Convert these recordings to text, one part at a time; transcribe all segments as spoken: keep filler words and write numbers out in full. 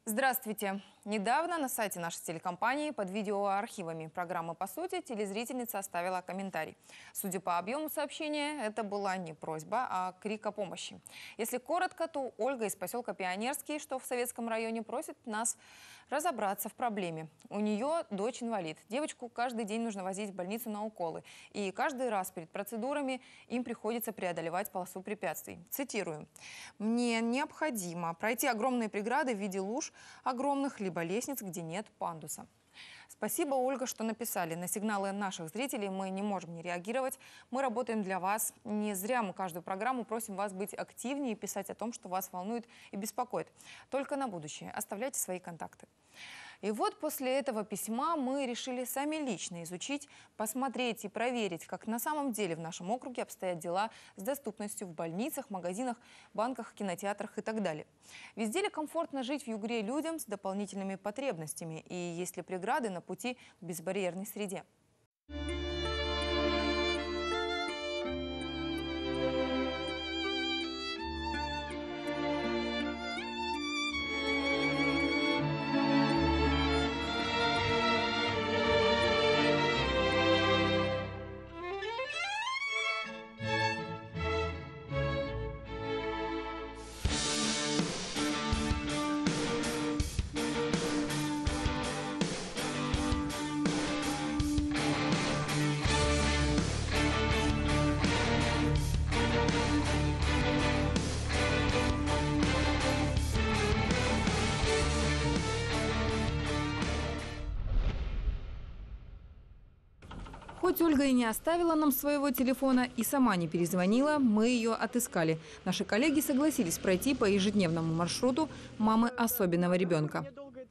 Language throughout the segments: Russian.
Здравствуйте! Недавно на сайте нашей телекомпании под видеоархивами программы «По сути» телезрительница оставила комментарий. Судя по объему сообщения, это была не просьба, а крик о помощи. Если коротко, то Ольга из поселка Пионерский, что в Советском районе, просит нас разобраться в проблеме. У нее дочь инвалид. Девочку каждый день нужно возить в больницу на уколы. И каждый раз перед процедурами им приходится преодолевать полосу препятствий. Цитирую. «Мне необходимо пройти огромные преграды в виде луж, огромных, либо лестниц, где нет пандуса». Спасибо, Ольга, что написали. На сигналы наших зрителей мы не можем не реагировать. Мы работаем для вас. Не зря мы каждую программу просим вас быть активнее и писать о том, что вас волнует и беспокоит. Только на будущее. Оставляйте свои контакты. И вот после этого письма мы решили сами лично изучить, посмотреть и проверить, как на самом деле в нашем округе обстоят дела с доступностью в больницах, магазинах, банках, кинотеатрах и так далее. Везде ли комфортно жить в Югре людям с дополнительными потребностями? И есть ли преграды на пути к безбарьерной среде? Хоть Ольга и не оставила нам своего телефона и сама не перезвонила, мы ее отыскали. Наши коллеги согласились пройти по ежедневному маршруту мамы особенного ребенка.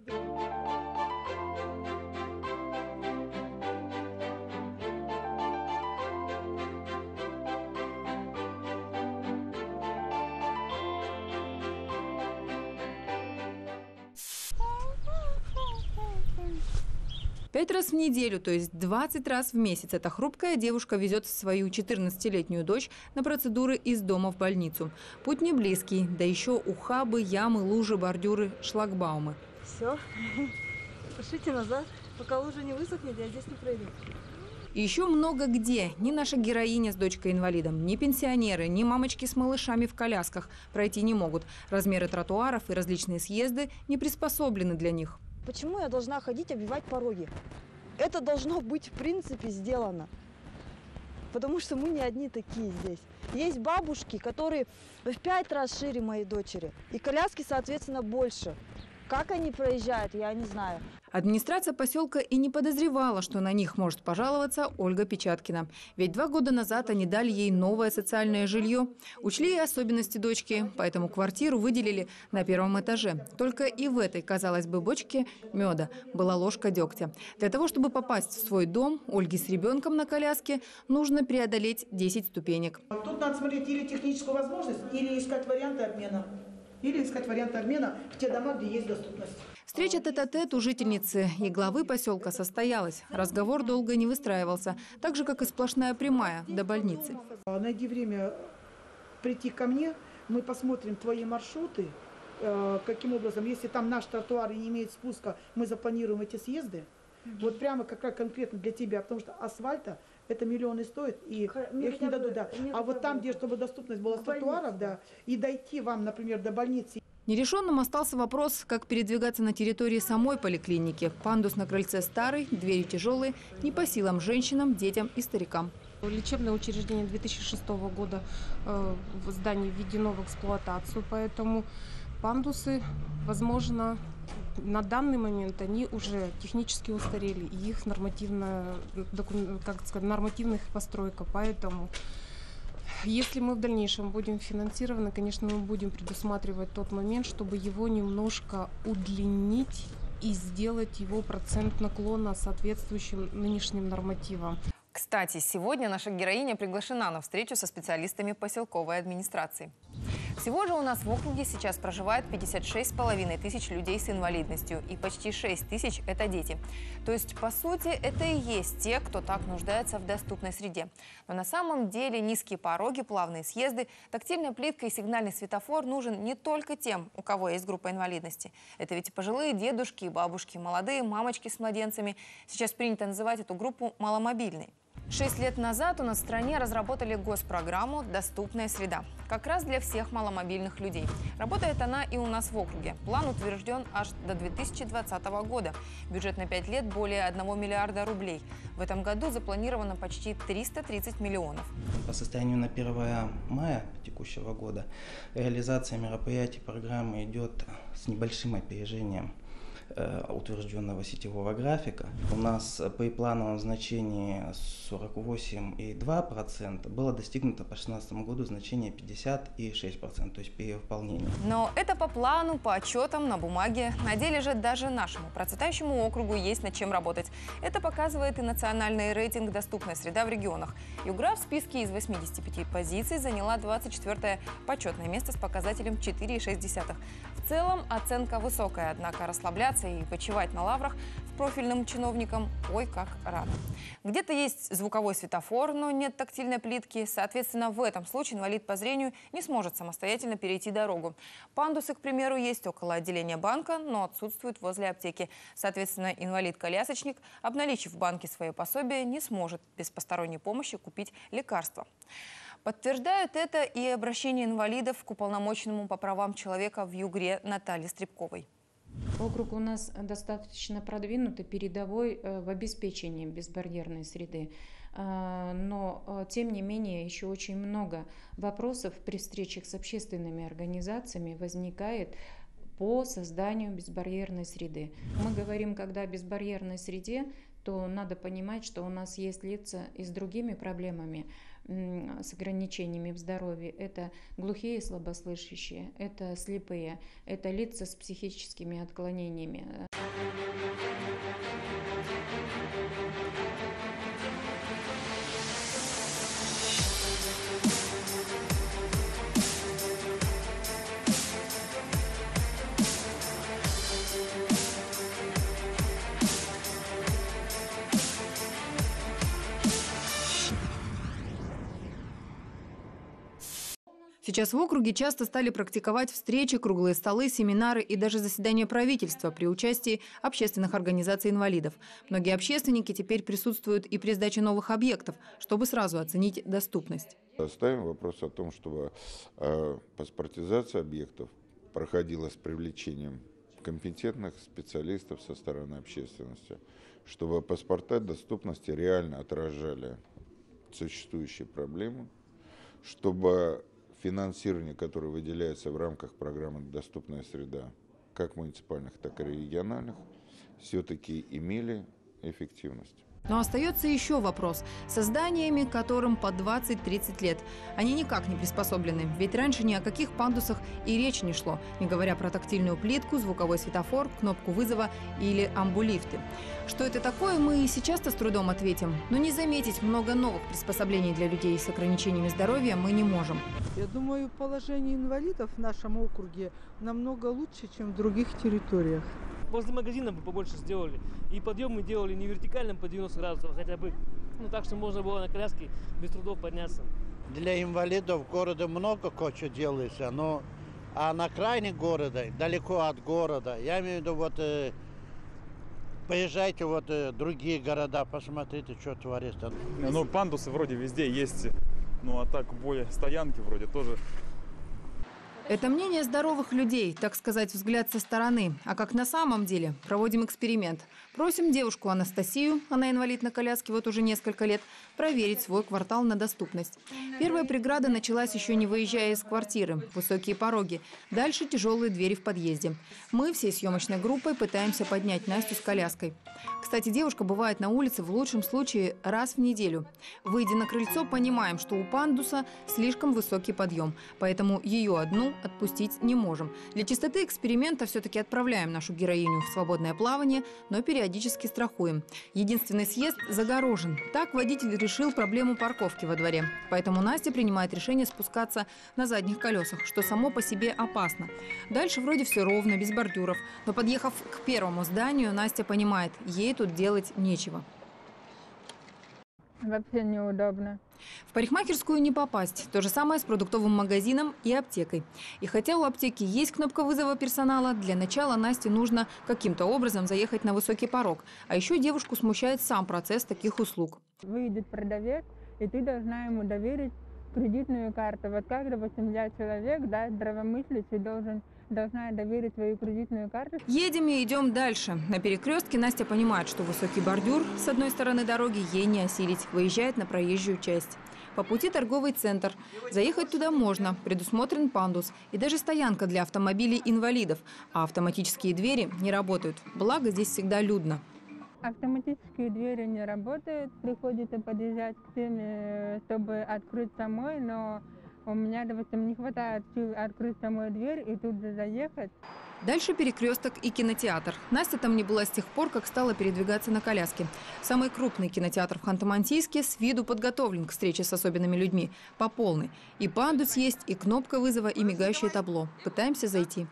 Пять раз в неделю, то есть двадцать раз в месяц, эта хрупкая девушка везет свою четырнадцатилетнюю дочь на процедуры из дома в больницу. Путь не близкий, да еще ухабы, ямы, лужи, бордюры, шлагбаумы. Все, пошлите назад, пока лужа не высохнет, я здесь не пройду. И еще много где ни наша героиня с дочкой-инвалидом, ни пенсионеры, ни мамочки с малышами в колясках пройти не могут. Размеры тротуаров и различные съезды не приспособлены для них. Почему я должна ходить обивать пороги? Это должно быть в принципе сделано. Потому что мы не одни такие здесь. Есть бабушки, которые в пять раз шире моей дочери. И коляски, соответственно, больше. Как они проезжают, я не знаю. Администрация поселка и не подозревала, что на них может пожаловаться Ольга Печаткина. Ведь два года назад они дали ей новое социальное жилье. Учли и особенности дочки, поэтому квартиру выделили на первом этаже. Только и в этой, казалось бы, бочке меда была ложка дегтя. Для того, чтобы попасть в свой дом, Ольге с ребенком на коляске нужно преодолеть десять ступенек. Тут надо смотреть или техническую возможность, или искать варианты обмена. Или искать варианты обмена в те дома, где есть доступность. Встреча тет-а-тет у жительницы и главы поселка состоялась. Разговор долго не выстраивался, так же, как и сплошная прямая до больницы. Найди время прийти ко мне, мы посмотрим твои маршруты, каким образом, если там наш тротуар не имеет спуска, мы запланируем эти съезды. Вот прямо как раз конкретно для тебя, потому что асфальта это миллионы стоит, и их не дадут. Да. А вот там, где чтобы доступность была с тротуаров, да, и дойти вам, например, до больницы. Нерешенным остался вопрос, как передвигаться на территории самой поликлиники. Пандус на крыльце старый, двери тяжелые, не по силам женщинам, детям и старикам. Лечебное учреждение две тысячи шестого года э, в здании введено в эксплуатацию, поэтому пандусы, возможно, на данный момент они уже технически устарели, и их нормативная, как сказать, нормативных постройка, поэтому если мы в дальнейшем будем финансированы, конечно, мы будем предусматривать тот момент, чтобы его немножко удлинить и сделать его процент наклона соответствующим нынешним нормативам. Кстати, сегодня наша героиня приглашена на встречу со специалистами поселковой администрации. Всего же у нас в округе сейчас проживает пятьдесят шесть с половиной тысяч людей с инвалидностью, и почти шесть тысяч – это дети. То есть, по сути, это и есть те, кто так нуждается в доступной среде. Но на самом деле низкие пороги, плавные съезды, тактильная плитка и сигнальный светофор нужен не только тем, у кого есть группа инвалидности. Это ведь и пожилые дедушки и бабушки, молодые мамочки с младенцами. Сейчас принято называть эту группу маломобильной. Шесть лет назад у нас в стране разработали госпрограмму «Доступная среда». Как раз для всех маломобильных людей. Работает она и у нас в округе. План утвержден аж до две тысячи двадцатого года. Бюджет на пять лет более одного миллиарда рублей. В этом году запланировано почти триста тридцать миллионов. По состоянию на первое мая текущего года реализация мероприятий программы идет с небольшим опережением утвержденного сетевого графика. У нас при плановом значении сорок восемь и два десятых процента было достигнуто по две тысячи шестнадцатому году значение пятьдесят и шесть процентов, то есть перевыполнение. Но это по плану, по отчетам, на бумаге. На деле же даже нашему процветающему округу есть над чем работать. Это показывает и национальный рейтинг «Доступная среда» в регионах. Югра в списке из восьмидесяти пяти позиций заняла двадцать четвёртое почетное место с показателем четыре и шесть десятых. В целом оценка высокая, однако расслабляться и почивать на лаврах в профильным чиновникам ой как рано. Где-то есть звуковой светофор, но нет тактильной плитки. Соответственно, в этом случае инвалид по зрению не сможет самостоятельно перейти дорогу. Пандусы, к примеру, есть около отделения банка, но отсутствуют возле аптеки. Соответственно, инвалид-колясочник, обналичив в банке свое пособие, не сможет без посторонней помощи купить лекарства. Подтверждают это и обращение инвалидов к уполномоченному по правам человека в Югре Наталье Стребковой. Округ у нас достаточно продвинутый, передовой в обеспечении безбарьерной среды. Но, тем не менее, еще очень много вопросов при встречах с общественными организациями возникает по созданию безбарьерной среды. Мы говорим, когда о безбарьерной среде, то надо понимать, что у нас есть лица и с другими проблемами, с ограничениями в здоровье. Это глухие и слабослышащие, это слепые, это лица с психическими отклонениями. Сейчас в округе часто стали практиковать встречи, круглые столы, семинары и даже заседания правительства при участии общественных организаций инвалидов. Многие общественники теперь присутствуют и при сдаче новых объектов, чтобы сразу оценить доступность. Ставим вопрос о том, чтобы э, паспортизация объектов проходила с привлечением компетентных специалистов со стороны общественности, чтобы паспорта доступности реально отражали существующие проблемы, чтобы финансирование, которое выделяется в рамках программы «Доступная среда», как муниципальных, так и региональных, все-таки имели эффективность. Но остается еще вопрос с зданиями, которым по двадцать-тридцать лет. Они никак не приспособлены, ведь раньше ни о каких пандусах и речи не шло, не говоря про тактильную плитку, звуковой светофор, кнопку вызова или амбулифты. Что это такое, мы и сейчас-то с трудом ответим, но не заметить много новых приспособлений для людей с ограничениями здоровья мы не можем. Я думаю, положение инвалидов в нашем округе намного лучше, чем в других территориях. Возле магазина бы побольше сделали. И подъем мы делали не вертикальным по девяносто градусов, а хотя бы, ну так, что можно было на коляске без трудов подняться. Для инвалидов в городе много кое-что делается, но а на окраине города, далеко от города, я имею в виду, вот э, поезжайте вот э, другие города, посмотрите, что творится. Ну, пандусы вроде везде есть, ну а так более стоянки вроде тоже. Это мнение здоровых людей, так сказать, взгляд со стороны. А как на самом деле? Проводим эксперимент. Просим девушку Анастасию, она инвалид на коляске вот уже несколько лет, проверить свой квартал на доступность. Первая преграда началась еще не выезжая из квартиры. Высокие пороги. Дальше тяжелые двери в подъезде. Мы всей съемочной группой пытаемся поднять Настю с коляской. Кстати, девушка бывает на улице в лучшем случае раз в неделю. Выйдя на крыльцо, понимаем, что у пандуса слишком высокий подъем. Поэтому ее одну отпустить не можем. Для чистоты эксперимента все-таки отправляем нашу героиню в свободное плавание, но периодически страхуем. Единственный съезд загорожен. Так водитель решил проблему парковки во дворе. Поэтому Настя принимает решение спускаться на задних колесах, что само по себе опасно. Дальше вроде все ровно, без бордюров. Но подъехав к первому зданию, Настя понимает, ей тут делать нечего. Вообще неудобно. В парикмахерскую не попасть. То же самое с продуктовым магазином и аптекой. И хотя у аптеки есть кнопка вызова персонала, для начала Насте нужно каким-то образом заехать на высокий порог. А еще девушку смущает сам процесс таких услуг. Выйдет продавец, и ты должна ему доверить кредитную карту. Вот как, допустим, я человек, да, здравомыслящий, должен... должна доверить свою кредитную карту. Едем и идем дальше. На перекрестке Настя понимает, что высокий бордюр с одной стороны дороги ей не осилить. Выезжает на проезжую часть. По пути торговый центр. Заехать туда можно. Предусмотрен пандус. И даже стоянка для автомобилей-инвалидов. А автоматические двери не работают. Благо, здесь всегда людно. Автоматические двери не работают. Приходится подъезжать к теме, чтобы открыть самой, но у меня, допустим, не хватает сил открыть самой дверь и тут же заехать. Дальше перекресток и кинотеатр. Настя там не была с тех пор, как стала передвигаться на коляске. Самый крупный кинотеатр в Ханты-Мансийске с виду подготовлен к встрече с особенными людьми. По полной. И пандус есть, и кнопка вызова, и мигающее табло. Пытаемся зайти.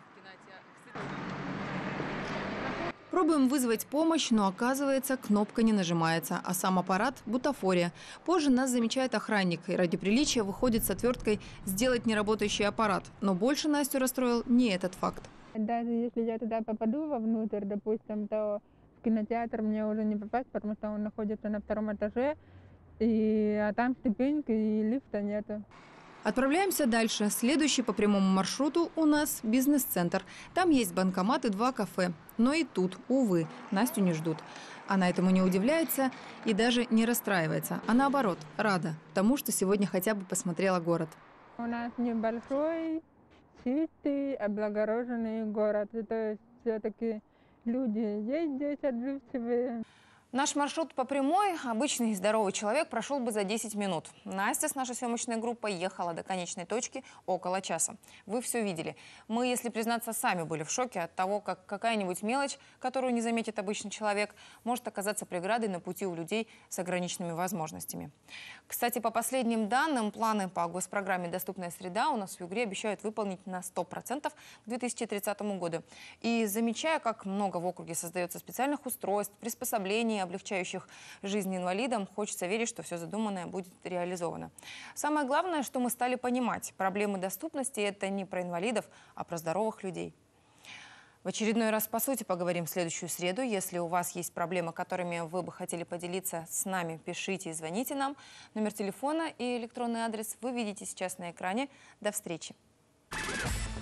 Пробуем вызвать помощь, но оказывается, кнопка не нажимается, а сам аппарат – бутафория. Позже нас замечает охранник и ради приличия выходит с отверткой сделать неработающий аппарат. Но больше Настю расстроил не этот факт. Даже если я туда попаду вовнутрь, допустим, то в кинотеатр мне уже не попасть, потому что он находится на втором этаже, и, а там ступеньки и лифта нету. Отправляемся дальше. Следующий по прямому маршруту у нас бизнес-центр. Там есть банкомат и два кафе. Но и тут, увы, Настю не ждут. Она этому не удивляется и даже не расстраивается. А наоборот, рада тому, что сегодня хотя бы посмотрела город. У нас небольшой, чистый, облагороженный город. То есть все-таки люди есть здесь отзывчивые. Наш маршрут по прямой обычный здоровый человек прошел бы за десять минут. Настя с нашей съемочной группой ехала до конечной точки около часа. Вы все видели. Мы, если признаться, сами были в шоке от того, как какая-нибудь мелочь, которую не заметит обычный человек, может оказаться преградой на пути у людей с ограниченными возможностями. Кстати, по последним данным, планы по госпрограмме «Доступная среда» у нас в Югре обещают выполнить на сто процентов к две тысячи тридцатому году. И замечая, как много в округе создается специальных устройств, приспособлений, облегчающих жизнь инвалидам, хочется верить, что все задуманное будет реализовано. Самое главное, что мы стали понимать, проблемы доступности – это не про инвалидов, а про здоровых людей. В очередной раз по сути поговорим в следующую среду. Если у вас есть проблемы, которыми вы бы хотели поделиться с нами, пишите и звоните нам. Номер телефона и электронный адрес вы видите сейчас на экране. До встречи.